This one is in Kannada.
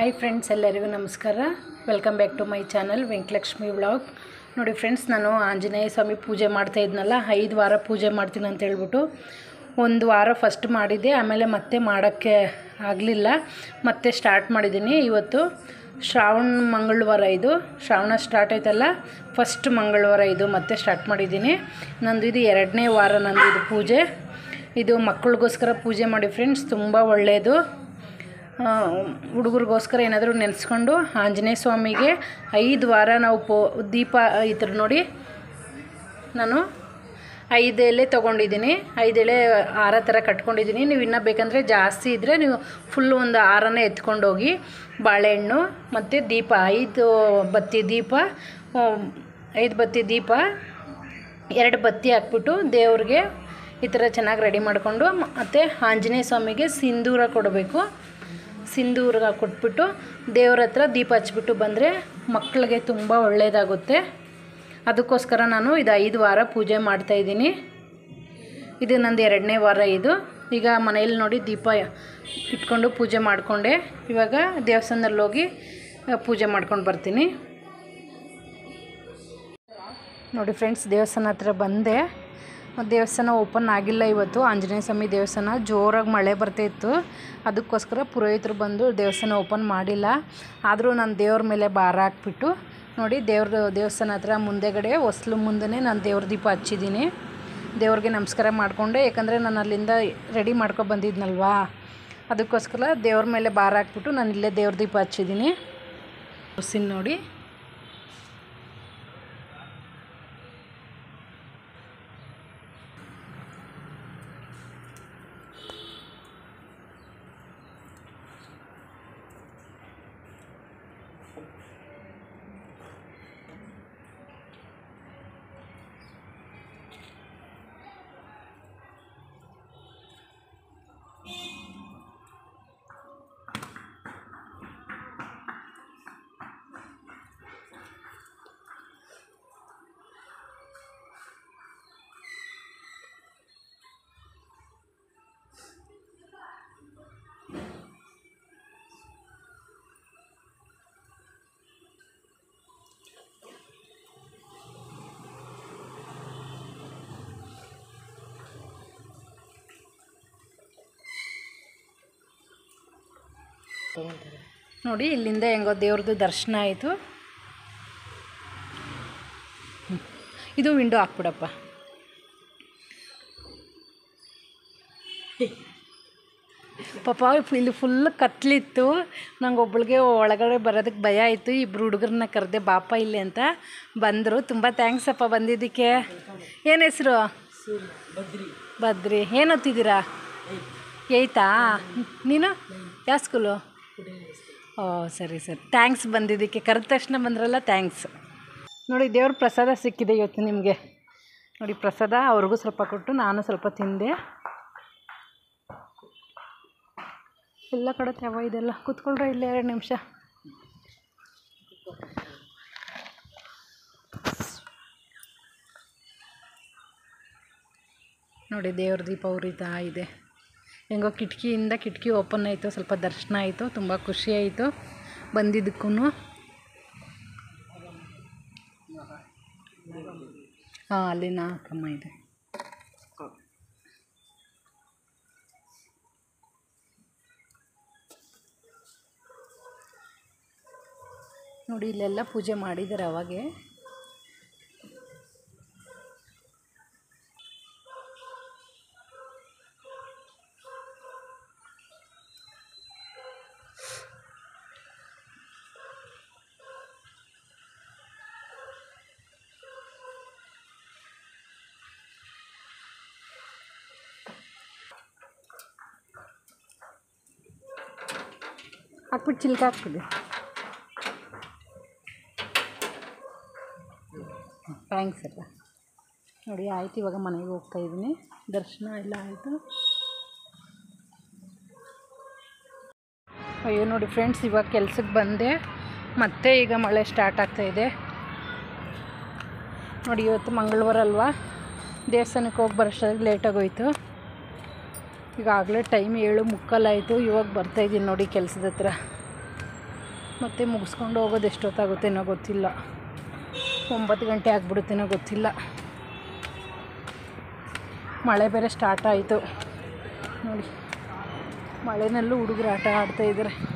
ಹಾಯ್ ಫ್ರೆಂಡ್ಸ್, ಎಲ್ಲರಿಗೂ ನಮಸ್ಕಾರ. Welcome back to my channel Venkatalakshmi vlog. ನೋಡಿ ಫ್ರೆಂಡ್ಸ್, ನಾನು ಆಂಜನೇಯ ಸ್ವಾಮಿ ಪೂಜೆ ಮಾಡ್ತಾ ಇದ್ನಲ್ಲ, 5 ವಾರ ಪೂಜೆ ಮಾಡ್ತೀನಿ ಅಂತ ಹೇಳ್ಬಿಟ್ಟು ಒಂದು ವಾರ ಫಸ್ಟ್ ಮಾಡಿದ್ದೆ. ಆಮೇಲೆ ಮತ್ತೆ ಮಾಡೋಕ್ಕೆ ಆಗಲಿಲ್ಲ, ಮತ್ತೆ ಸ್ಟಾರ್ಟ್ ಮಾಡಿದ್ದೀನಿ. ಇವತ್ತು ಶ್ರಾವಣ ಮಂಗಳವಾರ, ಇದು ಶ್ರಾವಣ ಸ್ಟಾರ್ಟ್ ಆಯ್ತಲ್ಲ, ಫಸ್ಟ್ ಮಂಗಳವಾರ ಇದು ಮತ್ತೆ ಸ್ಟಾರ್ಟ್ ಮಾಡಿದ್ದೀನಿ. ನಂದು ಇದು 2ನೇ ವಾರ ನಂದು ಇದು ಪೂಜೆ. ಇದು ಮಕ್ಕಳಿಗೋಸ್ಕರ ಪೂಜೆ ಮಾಡಿ ಫ್ರೆಂಡ್ಸ್, ತುಂಬ ಒಳ್ಳೆಯದು. ಹುಡುಗರಿಗೋಸ್ಕರ ಏನಾದರೂ ನೆನೆಸ್ಕೊಂಡು ಆಂಜನೇಯ ಸ್ವಾಮಿಗೆ 5 ವಾರ ನಾವು ದೀಪ ಇದ್ರ ನೋಡಿ, ನಾನು 5 ಎಲೆ ತೊಗೊಂಡಿದ್ದೀನಿ. 5 ಎಲೆ ಹಾರ ಥರ ಕಟ್ಕೊಂಡಿದ್ದೀನಿ. ನೀವು ಇನ್ನೂ ಬೇಕಂದರೆ ಜಾಸ್ತಿ ಇದ್ದರೆ ನೀವು ಫುಲ್ ಒಂದು ಹಾರನೇ ಎತ್ಕೊಂಡೋಗಿ, ಬಾಳೆಹಣ್ಣು ಮತ್ತು ದೀಪ 5 ಬತ್ತಿ ದೀಪ, 5 ಬತ್ತಿ ದೀಪ, 2 ಬತ್ತಿ ಹಾಕ್ಬಿಟ್ಟು ದೇವ್ರಿಗೆ ಈ ಥರ ಚೆನ್ನಾಗಿ ರೆಡಿ ಮಾಡಿಕೊಂಡು, ಮತ್ತು ಆಂಜನೇಯ ಸ್ವಾಮಿಗೆ ಸಿಂಧೂರ ಕೊಡಬೇಕು. ಸಿಂಧೂರ ಕೊಟ್ಬಿಟ್ಟು ದೇವ್ರ ಹತ್ರ ದೀಪ ಹಚ್ಬಿಟ್ಟು ಬಂದರೆ ಮಕ್ಕಳಿಗೆ ತುಂಬ ಒಳ್ಳೆಯದಾಗುತ್ತೆ. ಅದಕ್ಕೋಸ್ಕರ ನಾನು ಇದು 5 ವಾರ ಪೂಜೆ ಮಾಡ್ತಾಯಿದ್ದೀನಿ. ಇದು ನಂದು 2ನೇ ವಾರ ಇದು. ಈಗ ಮನೆಯಲ್ಲಿ ನೋಡಿ ದೀಪ ಇಟ್ಕೊಂಡು ಪೂಜೆ ಮಾಡಿಕೊಂಡೆ. ಇವಾಗ ದೇವಸ್ಥಾನದಲ್ಲಿ ಹೋಗಿ ಪೂಜೆ ಮಾಡ್ಕೊಂಡು ಬರ್ತೀನಿ. ನೋಡಿ ಫ್ರೆಂಡ್ಸ್, ದೇವಸ್ಥಾನ ಹತ್ರ ಬಂದೆ. ದೇವಸ್ಥಾನ ಓಪನ್ ಆಗಿಲ್ಲ ಇವತ್ತು. ಆಂಜನೇಯ ಸ್ವಾಮಿ ದೇವಸ್ಥಾನ ಜೋರಾಗಿ ಮಳೆ ಬರ್ತಾಯಿತ್ತು, ಅದಕ್ಕೋಸ್ಕರ ಪುರೋಹಿತರು ಬಂದು ದೇವಸ್ಥಾನ ಓಪನ್ ಮಾಡಿಲ್ಲ. ಆದರೂ ನಾನು ದೇವ್ರ ಮೇಲೆ ಭಾರ ಹಾಕ್ಬಿಟ್ಟು ನೋಡಿ, ದೇವಸ್ಥಾನ ಹತ್ರ ಮುಂದೆಗಡೆ ಹೊಸ್ಲು ಮುಂದೆ ನಾನು ದೇವ್ರ ದೀಪ ಹಚ್ಚಿದ್ದೀನಿ. ದೇವ್ರಿಗೆ ನಮಸ್ಕಾರ ಮಾಡಿಕೊಂಡೆ, ಯಾಕಂದರೆ ನಾನು ಅಲ್ಲಿಂದ ರೆಡಿ ಮಾಡ್ಕೊ ಬಂದಿದ್ನಲ್ವಾ, ಅದಕ್ಕೋಸ್ಕರ ದೇವ್ರ ಮೇಲೆ ಭಾರ ಹಾಕ್ಬಿಟ್ಟು ನಾನು ಇಲ್ಲೇ ದೇವ್ರ ದೀಪ ಹಚ್ಚಿದ್ದೀನಿ. ನೋಡಿ, ನೋಡಿ ಇಲ್ಲಿಂದ ಹೆಂಗೋ ದೇವ್ರದ್ದು ದರ್ಶನ ಆಯಿತು. ಇದು ವಿಂಡೋ ಹಾಕ್ಬಿಡಪ್ಪ. ಪಾಪ ಇಲ್ಲಿ ಫುಲ್ ಕತ್ಲಿತ್ತು. ನಂಗೆ ಒಬ್ಬಳಿಗೆ ಒಳಗಡೆ ಬರೋದಕ್ಕೆ ಭಯ ಆಯಿತು. 2 ಹುಡುಗರನ್ನ ಕರೆದೆ, ಬಾಪ ಇಲ್ಲಿ ಅಂತ. ಬಂದರು. ತುಂಬ ಥ್ಯಾಂಕ್ಸ್ ಅಪ್ಪ ಬಂದಿದ್ದಕ್ಕೆ. ಏನು ಹೆಸರು? ಬದ್ರಿ. ಏನು ಓದ್ತಿದ್ದೀರಾ? 8ಆ? ನೀನು ಯಾವ ಸ್ಕೂಲು? ಓ ಸರಿ ಸರಿ, ಥ್ಯಾಂಕ್ಸ್ ಬಂದಿದ್ದಕ್ಕೆ. ಕರೆದ ತಕ್ಷಣ ಬಂದ್ರಲ್ಲ, ಥ್ಯಾಂಕ್ಸ್. ನೋಡಿ, ದೇವ್ರ ಪ್ರಸಾದ ಸಿಕ್ಕಿದೆ ಇವತ್ತು ನಿಮಗೆ. ನೋಡಿ ಪ್ರಸಾದ, ಅವ್ರಿಗೂ ಸ್ವಲ್ಪ ಕೊಟ್ಟು ನಾನು ಸ್ವಲ್ಪ ತಿಂದೆ. ಎಲ್ಲ ಕಡೆ ಯಾವ ಇದೆಲ್ಲ. ಕೂತ್ಕೊಳ್ರೆ ಇಲ್ಲೇ 2 ನಿಮಿಷ. ನೋಡಿ ದೇವ್ರ ದೀಪ ಉರಿತಾ ಇದೆ. ಹೆಂಗೋ ಕಿಟಕಿ ಓಪನ್ ಆಯಿತು, ಸ್ವಲ್ಪ ದರ್ಶನ ಆಯಿತು. ತುಂಬ ಖುಷಿ ಆಯಿತು ಬಂದಿದ್ದಕ್ಕೂ. ಹಾಂ, ಅಲ್ಲಿನ ಕಮ್ಮ ಇದೆ. ನೋಡಿ ಇಲ್ಲೆಲ್ಲ ಪೂಜೆ ಮಾಡಿದ್ದಾರೆ ಅವಾಗೆ. ಹಾಕ್ಬಿಟ್ಟು ಚಿಲ್ಕ ಹಾಕ್ಬಿಡಿ. ಥ್ಯಾಂಕ್ಸ್ ಅಲ್ಲ. ನೋಡಿ ಆಯಿತು, ಇವಾಗ ಮನೆಗೆ ಹೋಗ್ತಾಯಿದ್ದೀನಿ. ದರ್ಶನ ಎಲ್ಲ ಆಯಿತು. ಅಯ್ಯೋ ನೋಡಿ ಫ್ರೆಂಡ್ಸ್, ಇವಾಗ ಕೆಲ್ಸಕ್ಕೆ ಬಂದೆ. ಮತ್ತೆ ಈಗ ಮಳೆ ಸ್ಟಾರ್ಟ್ ಆಗ್ತಾಯಿದೆ. ನೋಡಿ ಇವತ್ತು ಮಂಗಳವಾರ ಅಲ್ವಾ, ದೇವಸ್ಥಾನಕ್ಕೆ ಹೋಗಿ ಬರೋಷ್ಟಾಗಿ ಲೇಟಾಗೋಯ್ತು. ಈಗಾಗಲೇ ಟೈಮ್ 7:45 ಆಯಿತು. ಇವಾಗ ಬರ್ತಾಯಿದ್ದೀನಿ ನೋಡಿ ಕೆಲಸದ ಹತ್ರ. ಮತ್ತು ಮುಗಿಸ್ಕೊಂಡು ಹೋಗೋದು ಎಷ್ಟೊತ್ತಾಗುತ್ತೇನೋ ಗೊತ್ತಿಲ್ಲ. 9 ಗಂಟೆ ಆಗಿಬಿಡುತ್ತೇನೋ ಗೊತ್ತಿಲ್ಲ. ಮಳೆ ಬೇರೆ ಸ್ಟಾರ್ಟ್ ಆಯಿತು ನೋಡಿ. ಮಳೆನಲ್ಲೂ ಹುಡುಗರು ಆಟ ಆಡ್ತಾಯಿದ್ದಾರೆ.